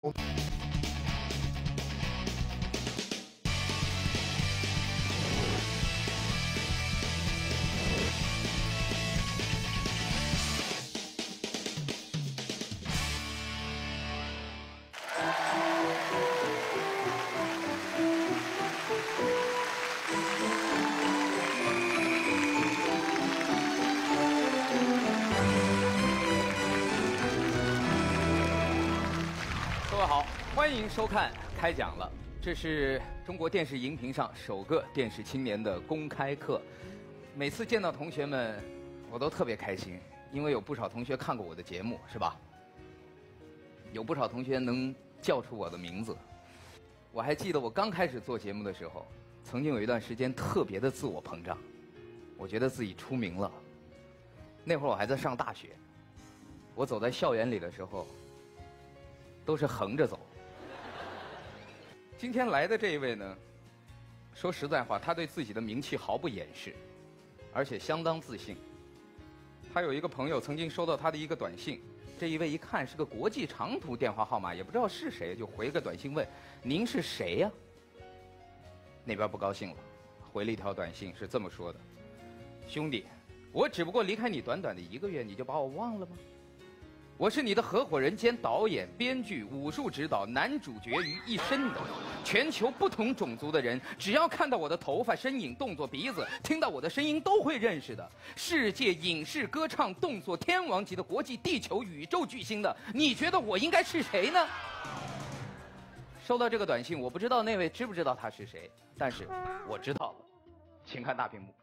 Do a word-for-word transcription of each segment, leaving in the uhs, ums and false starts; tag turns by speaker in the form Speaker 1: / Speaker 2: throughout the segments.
Speaker 1: 欢迎收看开讲了，这是中国电视荧屏上首个电视青年的公开课。每次见到同学们，我都特别开心，因为有不少同学看过我的节目，是吧？有不少同学能叫出我的名字。我还记得我刚开始做节目的时候，曾经有一段时间特别的自我膨胀，我觉得自己出名了。那会儿我还在上大学，我走在校园里的时候，都是横着走。今天来的这一位呢，说实在话，他对自己的名气毫不掩饰，而且相当自信。他有一个朋友曾经收到他的一个短信，这一位一看是个国际长途电话号码，也不知道是谁，就回个短信问：“您是谁呀？”那边不高兴了，回了一条短信是这么说的：“兄弟，我只不过离开你短短的一个月，你就把我忘了吗？我是你的合伙人兼导演、编剧、武术指导、男主角于一身的。全球不同种族的人，只要看到我的头发、身影、动作、鼻子，听到我的声音，都会认识的。世界影视、歌唱、动作天王级的国际、地球、宇宙巨星的，你觉得我应该是谁呢？”收到这个短信，我不知道那位知不知道他是谁，但是我知道了，请看大屏幕。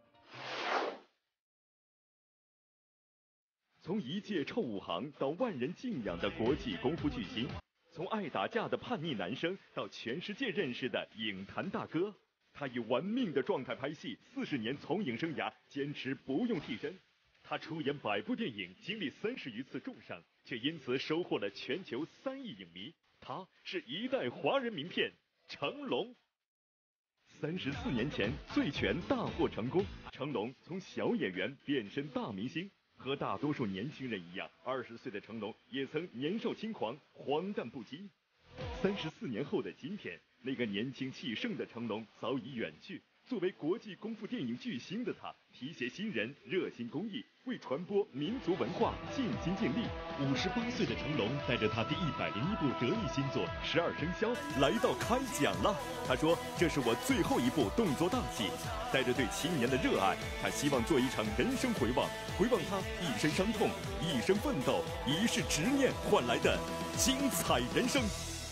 Speaker 2: 从一介臭武行到万人敬仰的国际功夫巨星，从爱打架的叛逆男生到全世界认识的影坛大哥，他以玩命的状态拍戏，四十年从影生涯坚持不用替身。他出演百部电影，经历三十余次重伤，却因此收获了全球三亿影迷。他是一代华人名片成龙。三十四年前，《醉拳》大获成功，成龙从小演员变身大明星。和大多数年轻人一样，二十岁的成龙也曾年少轻狂，荒诞不羁。三十四年后的今天，那个年轻气盛的成龙早已远去。作为国际功夫电影巨星的他，提携新人，热心公益，为传播民族文化尽心尽力。五十八岁的成龙带着他第一百零一部得意新作《十二生肖》来到开讲了。他说：“这是我最后一部动作大戏。”带着对青年的热爱，他希望做一场人生回望，回望他一身伤痛、一生奋斗、一世执念换来的精彩人生。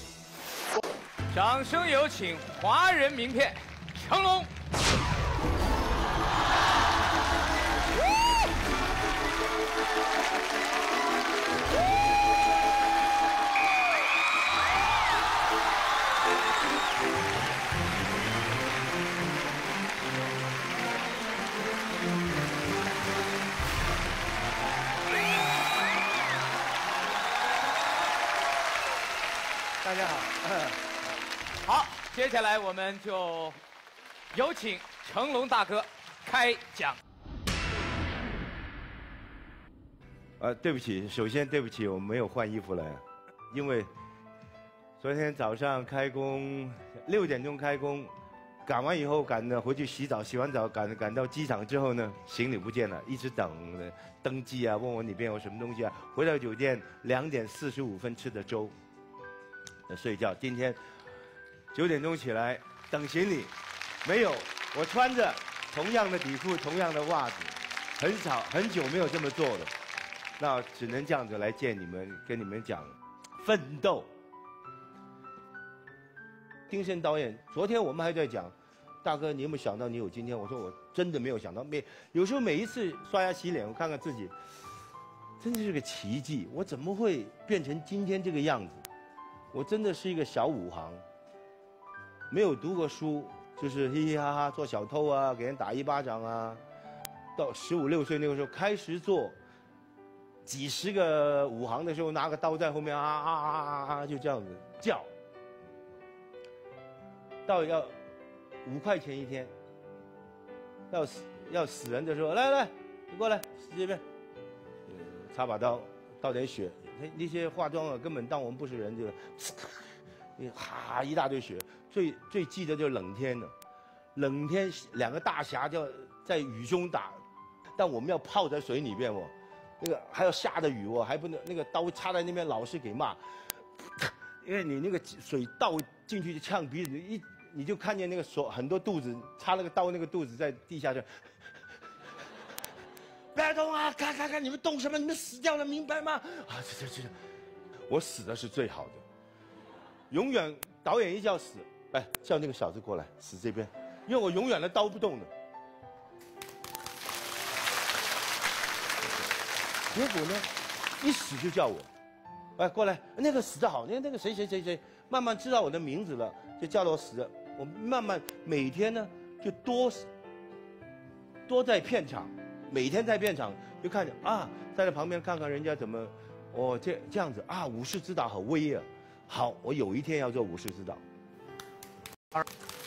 Speaker 1: 掌声有请华人名片成龙。大家好，好，接下来我们就有请成龙大哥开讲。
Speaker 3: 呃，对不起，首先对不起，我没有换衣服了，因为昨天早上开工，六点钟开工，赶完以后赶着回去洗澡，洗完澡赶赶到机场之后呢，行李不见了，一直等登机啊，问我里边有什么东西啊，回到酒店两点四十五分吃的粥。睡觉，今天九点钟起来等行李，没有，我穿着同样的底裤，同样的袜子，很少很久没有这么做了，那只能这样子来见你们，跟你们讲奋斗。丁晟导演，昨天我们还在讲，大哥你有没有想到你有今天？我说我真的没有想到，每有时候每一次刷牙洗脸，我看看自己，真的是个奇迹，我怎么会变成今天这个样子？我真的是一个小武行，没有读过书，就是嘻嘻哈哈做小偷啊，给人打一巴掌啊。到十五六岁那个时候开始做几十个武行的时候，拿个刀在后面啊啊啊啊啊，就这样子叫。到要五块钱一天，要死要死人的时候，来来，你过来这边，呃，插把刀，倒点血， 那那些化妆啊根本当我们不是人，就，哈一大堆血。最最记得就是冷天了，冷天两个大侠就在雨中打，但我们要泡在水里面哦，那个还要下着雨哦，还不能那个刀插在那边，老师给骂，因为你那个水倒进去就呛鼻子，一你就看见那个手很多肚子插那个刀，那个肚子在地下就。不要动啊！看看看，你们动什么？你们死掉了，明白吗？啊，这这这，我死的是最好的。永远导演一叫死，哎，叫那个小子过来死这边，因为我永远的刀不动的。结果呢，一死就叫我，哎，过来，那个死得好，那个那个谁谁谁谁，慢慢知道我的名字了，就叫了我死的。我慢慢每天呢，就多多在片场。每天在片场就看着啊，在那旁边看看人家怎么，哦这这样子啊，武士指导好威啊，好，我有一天要做武士指导。二，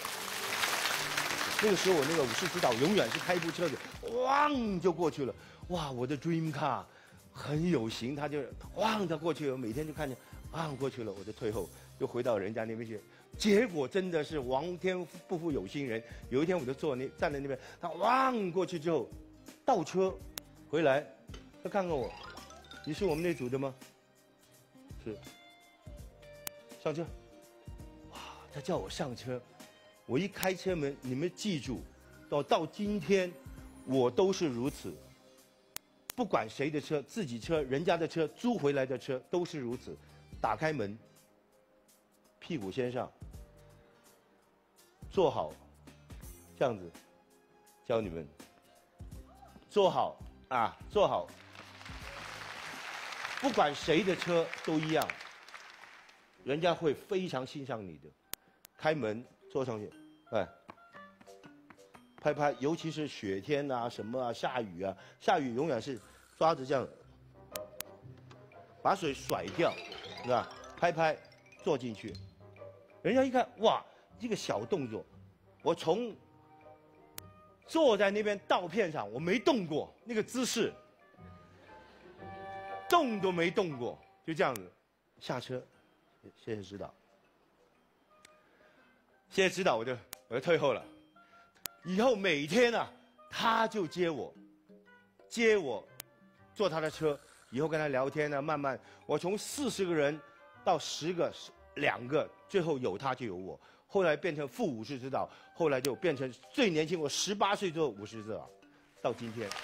Speaker 3: 那个时候我那个武士指导永远是开一部车子，汪就过去了，哇，我的 dream car 很有型，他就汪他过去了，每天就看见汪过去了，我就退后，又回到人家那边去。结果真的是皇天不负有心人，有一天我就坐那站在那边，他汪过去之后。倒车，回来，他看看我，你是我们那组的吗？是。上车。哇，他叫我上车，我一开车门，你们记住，到到今天，我都是如此。不管谁的车，自己车、人家的车、租回来的车，都是如此。打开门，屁股先上，坐好，这样子，教你们。坐好啊，坐好。不管谁的车都一样，人家会非常欣赏你的。开门坐上去，哎，拍拍，尤其是雪天啊、什么啊、下雨啊，下雨永远是抓着这样，把水甩掉，是吧？拍拍，坐进去。人家一看，哇，这个小动作，我从。坐在那边到片场，我没动过那个姿势，动都没动过，就这样子，下车，谢谢指导，谢谢指导，我就我就退后了。以后每天啊，他就接我，接我，坐他的车，以后跟他聊天呢，慢慢，我从四十个人到十个、两个，最后有他就有我。后来变成副武士指导，后来就变成最年轻，我十八岁做武士指导，到今天。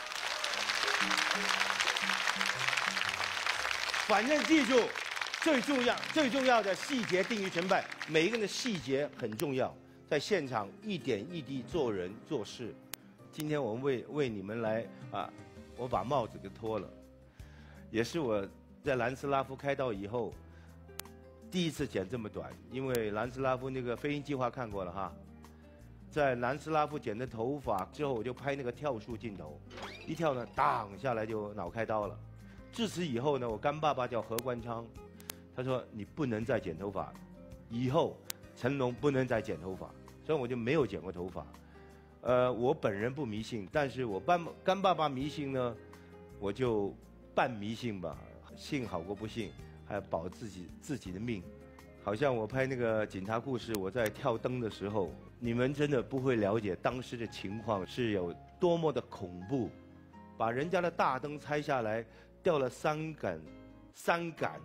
Speaker 3: 反正记住，最重要、最重要的细节定于成败，每一个人的细节很重要，在现场一点一滴做人做事。今天我们为为你们来啊，我把帽子给脱了，也是我在南斯拉夫开刀以后。第一次剪这么短，因为南斯拉夫那个飞鹰计划看过了哈，在南斯拉夫剪的头发之后，我就拍那个跳树镜头，一跳呢，当下来就脑开刀了。自此以后呢，我干爸爸叫何关昌，他说你不能再剪头发，以后成龙不能再剪头发，所以我就没有剪过头发。呃，我本人不迷信，但是我干干爸爸迷信呢，我就半迷信吧，信好过不信。还要保自己自己的命，好像我拍那个警察故事，我在跳灯的时候，你们真的不会了解当时的情况是有多么的恐怖，把人家的大灯拆下来，掉了三杆，三杆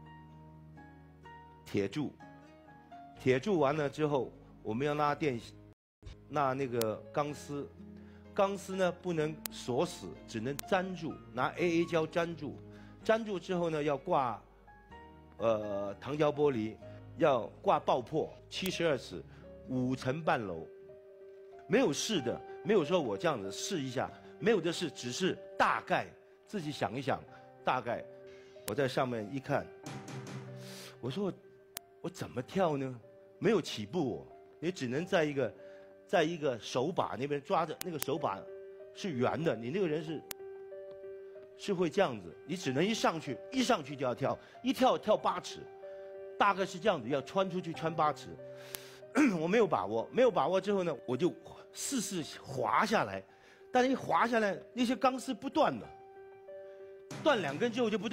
Speaker 3: 铁柱，铁柱完了之后，我们要拉电，拿那个钢丝，钢丝呢不能锁死，只能粘住，拿 A A 胶粘住，粘住之后呢要挂。呃，糖胶玻璃要挂爆破，七十二尺，五层半楼，没有试的，没有说我这样子试一下，没有的试，只是大概自己想一想，大概我在上面一看，我说我我怎么跳呢？没有起步哦，你只能在一个在一个手把那边抓着，那个手把是圆的，你那个人是。是会这样子，你只能一上去，一上去就要跳，一跳跳八尺，大概是这样子，要穿出去穿八尺。我没有把握，没有把握之后呢，我就试试滑下来，但是一滑下来，那些钢丝不断的，断两根之后就不断，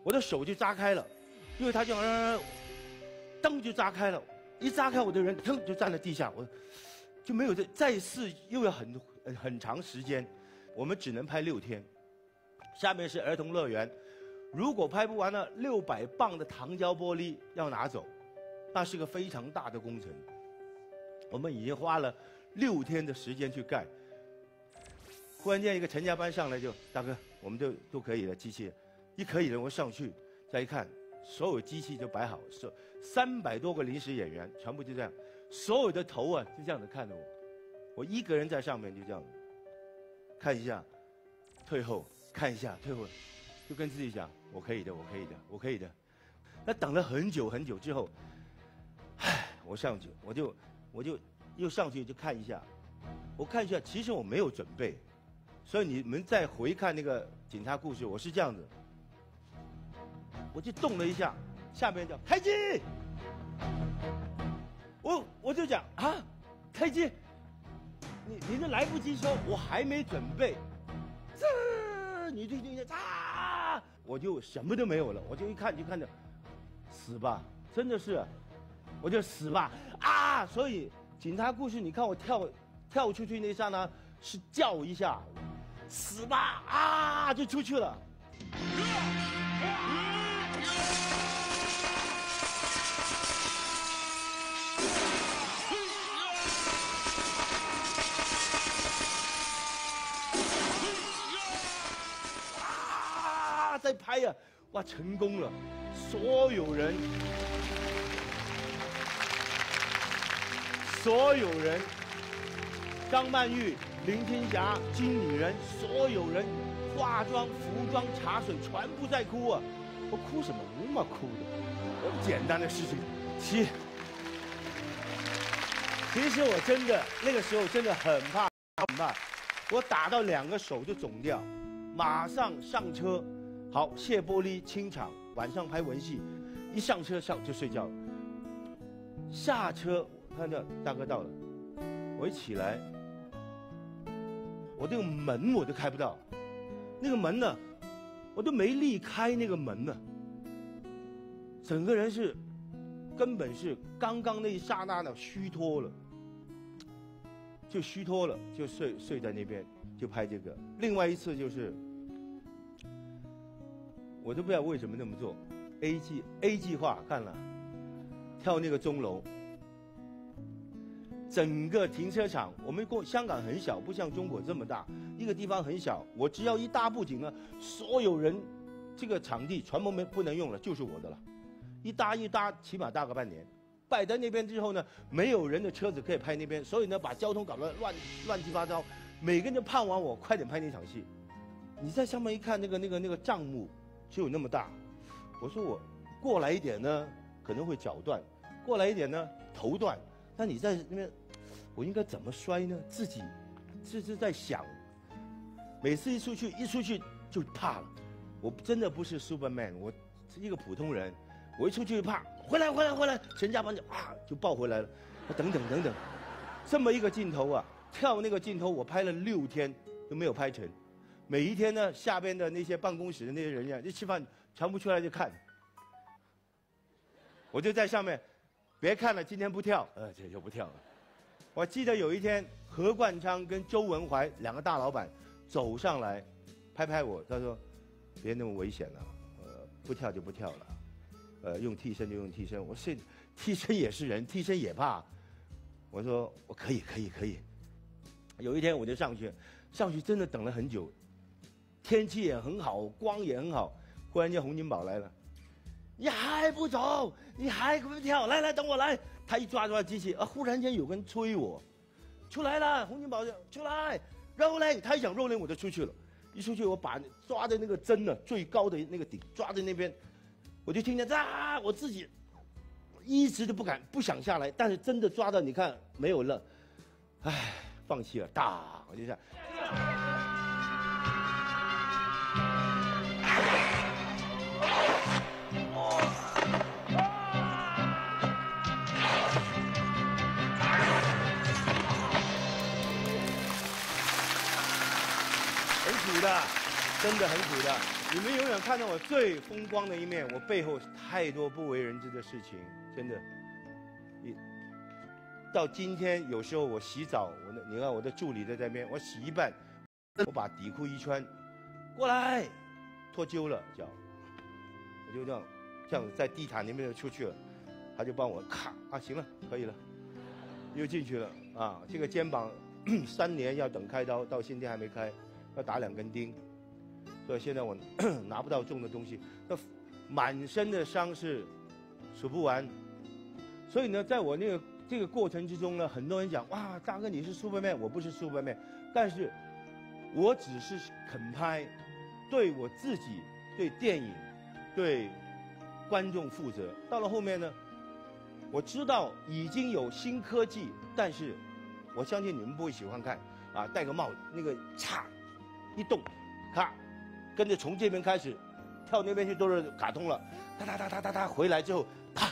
Speaker 3: 我的手就扎开了，因为他就呃，灯就扎开了，一扎开我的人腾就站在地下，我就没有再再试，又要很很长时间，我们只能拍六天。下面是儿童乐园，如果拍不完了，六百磅的糖胶玻璃要拿走，那是个非常大的工程。我们已经花了六天的时间去盖。忽然间一个陈家班上来就大哥，我们都都可以了，机器一可以了，我上去再一看，所有机器就摆好，是三百多个临时演员，全部就这样，所有的头啊就这样子看着我，我一个人在上面就这样，看一下，退后，看一下，退后，就跟自己讲，我可以的，我可以的，我可以的。那等了很久很久之后，唉，我上去，我就我就又上去就看一下，我看一下，其实我没有准备。所以你们再回看那个警察故事，我是这样子，我就动了一下，下面叫开机，我我就讲啊，开机，你你这来不及说，我还没准备，这你就听见啊，我就什么都没有了，我就一看就看着，死吧，真的是，我就死吧啊！所以警察故事，你看我跳跳出去那一刹那是叫一下。死吧啊！就出去了。啊！再拍呀、啊！哇，成功了！所有人，所有人，张曼玉。林青霞、经理人，所有人，化妆、服装、茶水，全部在哭啊！我哭什么？无嘛哭的，那么简单的事情。其其实我真的那个时候真的很怕，很怕，我打到两个手就肿掉，马上上车，好卸玻璃清场，晚上拍文戏，一上车上就睡觉了。下车看到大哥到了，我一起来。我这个门我都开不到，那个门呢，我都没力开那个门呢。整个人是，根本是刚刚那一刹那呢虚脱了，就虚脱了，就睡睡在那边，就拍这个。另外一次就是，我都不知道为什么那么做 ，A 计 A 计划看了，跳那个钟楼。整个停车场，我们过香港很小，不像中国这么大，一个地方很小。我只要一搭布景呢，所有人，这个场地全部没不能用了，就是我的了。一搭一搭，起码搭个半年。摆在那边之后呢，没有人的车子可以拍那边，所以呢，把交通搞得乱乱七八糟。每个人就盼望我快点拍那场戏。你在上面一看，那个那个那个帐幕只有那么大，我说我过来一点呢，可能会脚断；过来一点呢，头断。那你在那边。我应该怎么摔呢？自己这是在想，每次一出去一出去就怕了。我真的不是 Superman， 我是一个普通人。我一出去就怕，回来回来回来，陈家班就啊就抱回来了，等等等等，这么一个镜头啊，跳那个镜头我拍了六天都没有拍成。每一天呢，下边的那些办公室的那些人呀，一吃饭全部出来就看，我就在上面，别看了，今天不跳，呃，这就不跳了。我记得有一天，何冠昌跟周文怀两个大老板走上来，拍拍我，他说：“别那么危险了，呃，不跳就不跳了，呃，用替身就用替身。”我说：“替身也是人，替身也怕。”我说：“我可以，可以，可以。”有一天我就上去，上去真的等了很久，天气也很好，光也很好。忽然间洪金宝来了，你还不走？你还不跳？来来，等我来。他一抓抓机器，啊！忽然间有个人催我，出来了，洪金宝出来 ，rolling， 他一想 rolling 我就出去了，一出去我把抓的那个针呢，最高的那个顶抓在那边，我就听见啊，我自己一直都不敢不想下来，但是真的抓到，你看没有了，唉，放弃了，哒，我就这样。的，真的很苦的。 你们永远看到我最风光的一面，我背后太多不为人知的事情，真的。你到今天，有时候我洗澡，我的你看我的助理在那边，我洗一半，我把底裤一穿，过来，脱臼了脚，我就这样这样在地毯那边就出去了，他就帮我咔啊，行了，可以了，又进去了啊，这个肩膀三年要等开刀，到现在还没开，要打两根钉。所以现在我拿不到重的东西，那满身的伤是数不完。所以呢，在我那个这个过程之中呢，很多人讲哇，大哥你是 Superman， 我不是 Superman， 但是我只是肯拍，对我自己、对电影、对观众负责。到了后面呢，我知道已经有新科技，但是我相信你们不会喜欢看啊，戴个帽子，那个嚓一动，咔。跟着从这边开始，跳那边去都是卡通了，哒哒哒哒哒哒，回来之后，啪，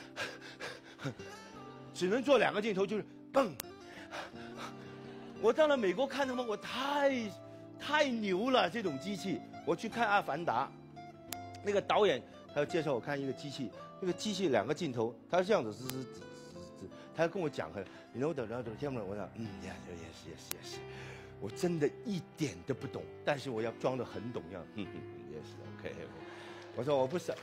Speaker 3: 只能做两个镜头，就是蹦。我到了美国看他们，我太太牛了，这种机器。我去看《阿凡达》，那个导演他要介绍我看一个机器，那个机器两个镜头，他是这样子，滋滋滋滋滋，他要跟我讲很，you know the the camera， 我讲，嗯 ，yes yes yes yes。我真的一点都不懂，但是我要装得很懂样，哼哼，也是 OK。我说我不骚，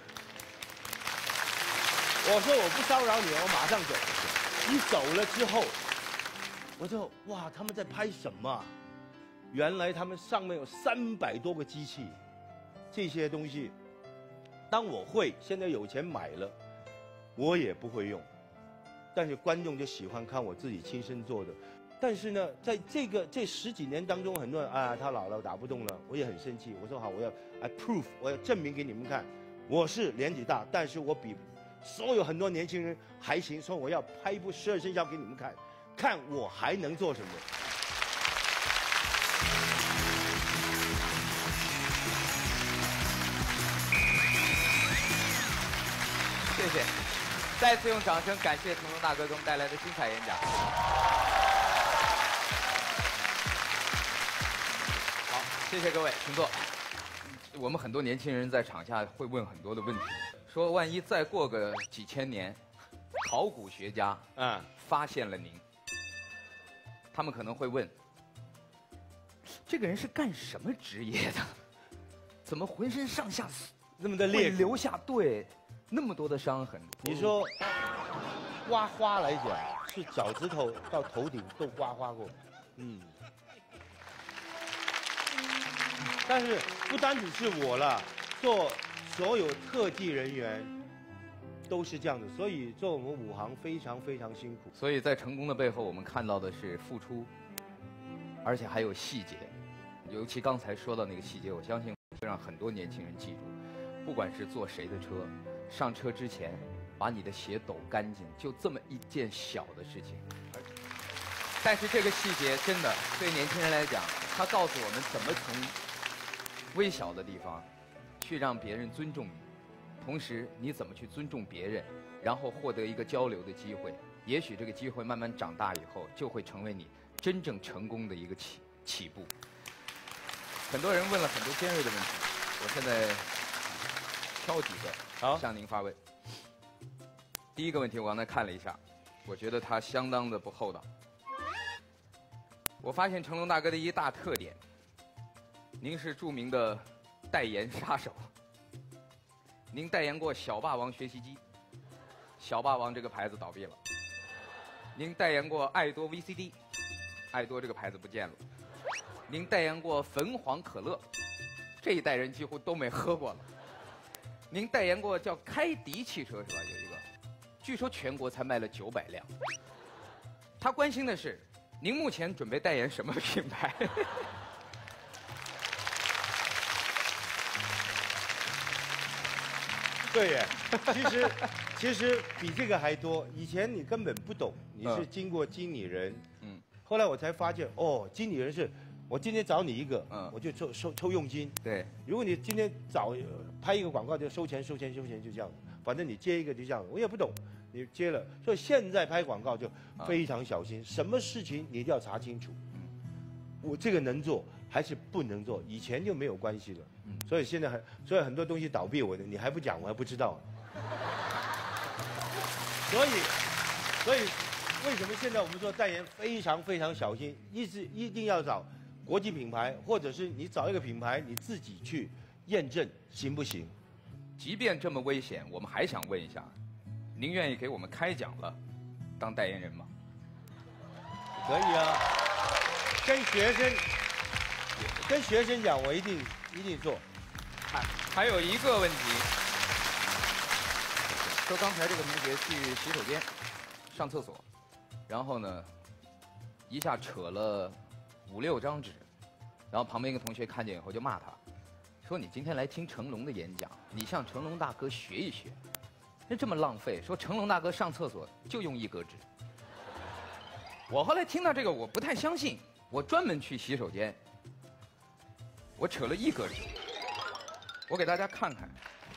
Speaker 3: 我说我不骚扰你，我马上走。你走了之后，我就哇，他们在拍什么？原来他们上面有三百多个机器，这些东西，当我会，现在有钱买了，我也不会用，但是观众就喜欢看我自己亲身做的。但是呢，在这个这十几年当中，很多人啊，他老了打不动了，我也很生气。我说好，我要 I prove， 我要证明给你们看，我是年纪大，但是我比所有很多年轻人还行。所以我要拍一部十二生肖给你们看，看我还能做什么。
Speaker 1: 谢谢，再次用掌声感谢成龙大哥给我们带来的精彩演讲。谢谢各位，请坐。我们很多年轻人在场下会问很多的问题，说万一再过个几千年，考古学家啊发现了您，他们可能会问：这个人是干什么职业的？怎么浑身上下
Speaker 3: 那么的裂，
Speaker 1: 留下对那么多的伤痕？
Speaker 3: 你说刮花来讲，是脚趾头到头顶都刮花过，嗯。但是不单只是我了，做所有特技人员都是这样的，所以做我们武行非常非常辛苦。
Speaker 1: 所以在成功的背后，我们看到的是付出，而且还有细节，尤其刚才说到那个细节，我相信会让很多年轻人记住。不管是坐谁的车，上车之前把你的鞋抖干净，就这么一件小的事情。但是这个细节真的对年轻人来讲，它告诉我们怎么从微小的地方去让别人尊重你，同时你怎么去尊重别人，然后获得一个交流的机会。也许这个机会慢慢长大以后，就会成为你真正成功的一个起起步。很多人问了很多尖锐的问题，我现在挑几个
Speaker 3: 好
Speaker 1: 向您发问。第一个问题我刚才看了一下，我觉得它相当的不厚道。我发现成龙大哥的一大特点，您是著名的代言杀手。您代言过小霸王学习机，小霸王这个牌子倒闭了。您代言过爱多 V C D， 爱多这个牌子不见了。您代言过汾黄可乐，这一代人几乎都没喝过了。您代言过叫开迪汽车是吧？有一个，据说全国才卖了九百辆。他关心的是，您目前准备代言什么品牌？
Speaker 3: 对耶，其实其实比这个还多。以前你根本不懂，你是经过经理人，嗯，后来我才发现，哦，经理人是，我今天找你一个，嗯，我就抽收抽佣金。
Speaker 1: 对，
Speaker 3: 如果你今天找拍一个广告就收钱收钱收钱就这样，反正你接一个就这样，我也不懂，你接了，所以现在拍广告就非常小心，什么事情你一定要查清楚。我这个能做， 还是不能做，以前就没有关系了。所以现在很，所以很多东西倒闭我的，你还不讲，我还不知道。所以，所以为什么现在我们说代言非常非常小心，一直一定要找国际品牌，或者是你找一个品牌你自己去验证行不行？
Speaker 1: 即便这么危险，我们还想问一下，您愿意给我们开讲了，当代言人吗？
Speaker 3: 可以啊，跟学生。跟学生讲，我一定一定做。
Speaker 1: 还还有一个问题，说刚才这个同学去洗手间上厕所，然后呢，一下扯了五六张纸，然后旁边一个同学看见以后就骂他，说你今天来听成龙的演讲，你向成龙大哥学一学，那这么浪费。说成龙大哥上厕所就用一格纸。我后来听到这个，我不太相信，我专门去洗手间。我扯了一格纸，我给大家看看。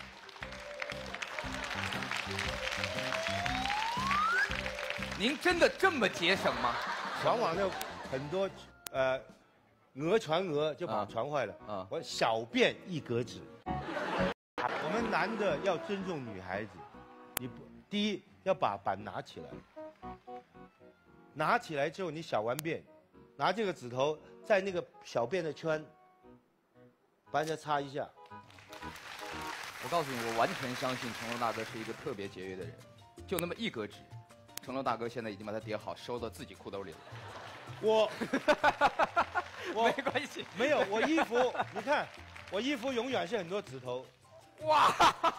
Speaker 1: 您真的这么节省吗？
Speaker 3: 往往就很多，呃，讹传讹就把传坏了。啊，我小便一格纸。我们男的要尊重女孩子，你不第一要把板拿起来，拿起来之后你小完便，拿这个指头在那个小便的圈。把人家擦一下。
Speaker 1: 我告诉你，我完全相信成龙大哥是一个特别节约的人，就那么一格纸，成龙大哥现在已经把它叠好，收到自己裤兜里了。
Speaker 3: 我，
Speaker 1: 我没关系，
Speaker 3: 没有，我衣服，你看，我衣服永远是很多指头。
Speaker 1: 哇！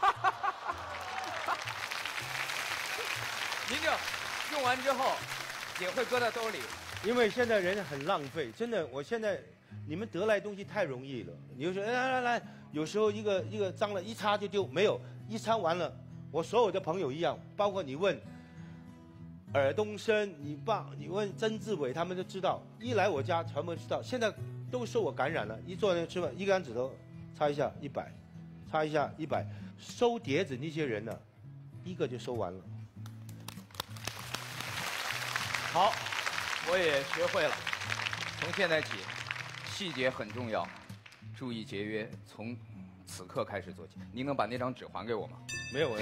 Speaker 1: 您就用完之后也会搁在兜里，
Speaker 3: 因为现在人很浪费，真的，我现在。你们得来东西太容易了，你就说来来来，有时候一个一个脏了，一擦就丢，没有一擦完了，我所有的朋友一样，包括你问尔冬升，你爸，你问曾志伟，他们都知道，一来我家全部知道，现在都受我感染了，一坐那吃饭，一根指头擦一下一百，擦一下一百，收碟子那些人呢，一个就收完了。
Speaker 1: 好，我也学会了，从现在起。细节很重要，注意节约，从此刻开始做起。您能把那张纸还给我吗？
Speaker 3: 没有，我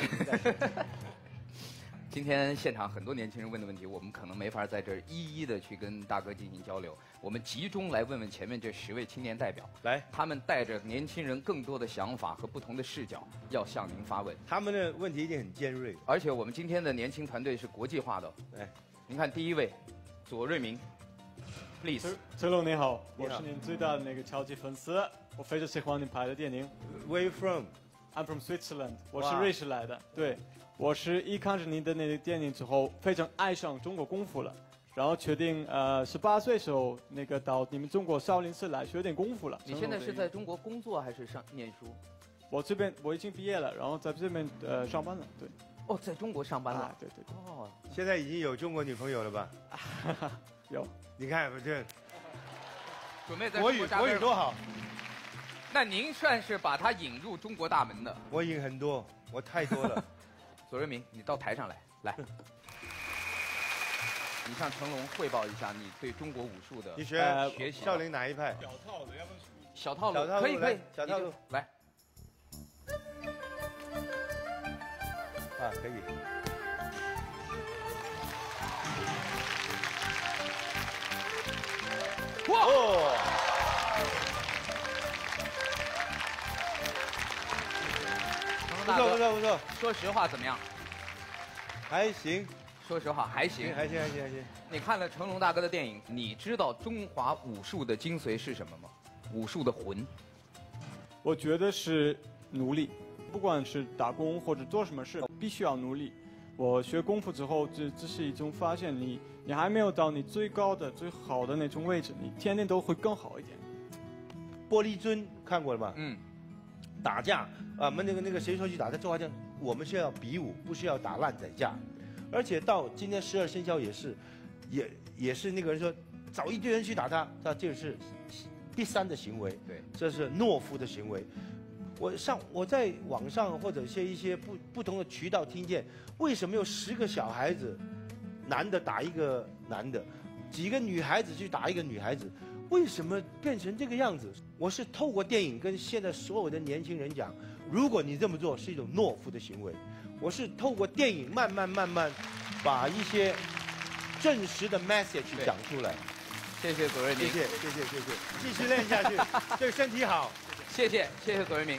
Speaker 1: 今天现场很多年轻人问的问题，我们可能没法在这儿一一的去跟大哥进行交流。我们集中来问问前面这十位青年代表，
Speaker 3: 来，
Speaker 1: 他们带着年轻人更多的想法和不同的视角，要向您发问。
Speaker 3: 他们的问题一定很尖锐，
Speaker 1: 而且我们今天的年轻团队是国际化的。哎，您看第一位，左瑞明。Please，
Speaker 4: 成龙你好，我是您最大的那个超级粉丝，我非常喜欢您拍的电影。
Speaker 3: Where you from?
Speaker 4: I'm from Switzerland， 我是瑞士来的。对，我是一看着您的那个电影之后，非常爱上中国功夫了，然后决定呃十八岁时候那个到你们中国少林寺来学点功夫了。
Speaker 1: 你现在是在中国工作还是上念书？
Speaker 4: 我这边我已经毕业了，然后在这边呃上班了。对。
Speaker 1: 哦，在中国上班了。啊、
Speaker 4: 对对对。
Speaker 1: 哦，
Speaker 3: 现在已经有中国女朋友了吧？
Speaker 4: 有。
Speaker 3: 你看，这
Speaker 1: 准备在
Speaker 3: 国语国语多好。
Speaker 1: 那您算是把他引入中国大门的。
Speaker 3: 我引很多，我太多了。
Speaker 1: 左瑞明，你到台上来，来，你向成龙汇报一下你对中国武术的
Speaker 3: 你学
Speaker 1: 学习。
Speaker 3: 少林哪一派？
Speaker 5: 小套路，要不
Speaker 1: 小套路，
Speaker 3: 小套路
Speaker 1: 可以可以，
Speaker 3: 小套路
Speaker 1: 来。
Speaker 3: 啊，可以。
Speaker 1: 哇！哦、
Speaker 3: 不错不错不错。
Speaker 1: 说实话怎么样？
Speaker 3: 还行。
Speaker 1: 说实话还行。
Speaker 3: 还行还行还行。
Speaker 1: 你看了成龙大哥的电影，你知道中华武术的精髓是什么吗？武术的魂。
Speaker 4: 我觉得是努力，不管是打工或者做什么事，必须要努力。我学功夫之后，这这是一种发现你，你还没有到你最高的、最好的那种位置，你天天都会更好一点。
Speaker 3: 玻璃樽看过了吗？
Speaker 1: 嗯。
Speaker 3: 打架啊，我们那个那个谁说去打架？周华健，我们是要比武，不是要打烂仔架。而且到今天十二生肖也是，也也是那个人说找一堆人去打他，他这是第三的行为，
Speaker 1: 对，
Speaker 3: 这是懦夫的行为。我上我在网上或者一些一些不不同的渠道听见，为什么有十个小孩子，男的打一个男的，几个女孩子去打一个女孩子？ 为什么变成这个样子？我是透过电影跟现在所有的年轻人讲，如果你这么做是一种懦夫的行为。我是透过电影慢慢慢慢把一些真实的 message 讲出来。
Speaker 1: 谢谢左瑞明，
Speaker 3: 谢谢谢谢谢谢，继续练下去，对身体好。
Speaker 1: 谢谢谢谢左瑞明。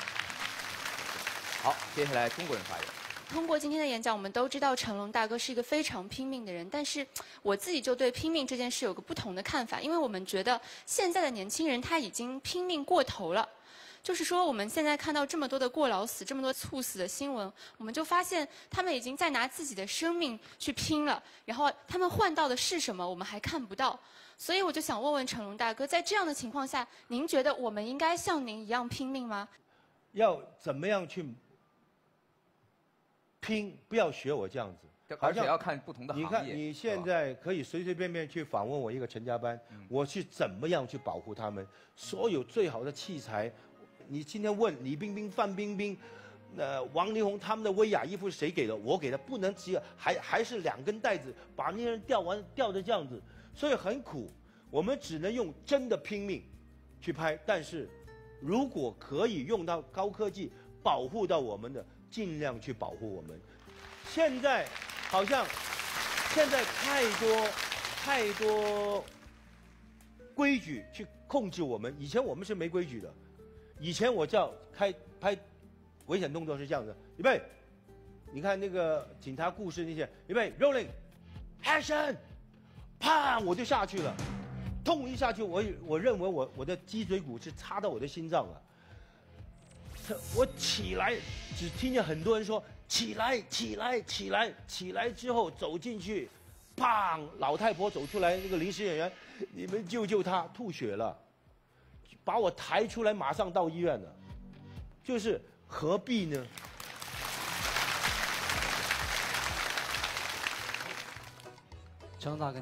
Speaker 1: 好，接下来中国人发言。
Speaker 5: 通过今天的演讲，我们都知道成龙大哥是一个非常拼命的人，但是我自己就对拼命这件事有个不同的看法，因为我们觉得现在的年轻人他已经拼命过头了。就是说，我们现在看到这么多的过劳死、这么多猝死的新闻，我们就发现他们已经在拿自己的生命去拼了，然后他们换到的是什么，我们还看不到。所以我就想问问成龙大哥，在这样的情况下，您觉得我们应该像您一样拼命吗？
Speaker 3: 要怎么样去拼？不要学我这样子，
Speaker 1: 而且要看不同的行业。
Speaker 3: 你看，你现在可以随随便便去访问我一个陈家班，
Speaker 1: 嗯、
Speaker 3: 我去怎么样去保护他们？所有最好的器材。你今天问李冰冰、范冰冰、呃王力宏他们的威亚衣服是谁给的？我给的，不能只有还还是两根带子，把那些人吊完吊的这样子，所以很苦。我们只能用真的拼命去拍，但是如果可以用到高科技保护到我们的，尽量去保护我们。现在好像现在太多太多规矩去控制我们，以前我们是没规矩的。以前我叫开拍危险动作是这样的，预备，你看那个警察故事那些，预备 rolling action， 啪我就下去了，痛一下去，我我认为我我的脊椎骨是插到我的心脏了。我起来，只听见很多人说起来起来起来起来之后走进去，砰，老太婆走出来，那个临时演员，你们救救她，吐血了。把我抬出来，马上到医院了，就是何必呢？
Speaker 6: 张大哥。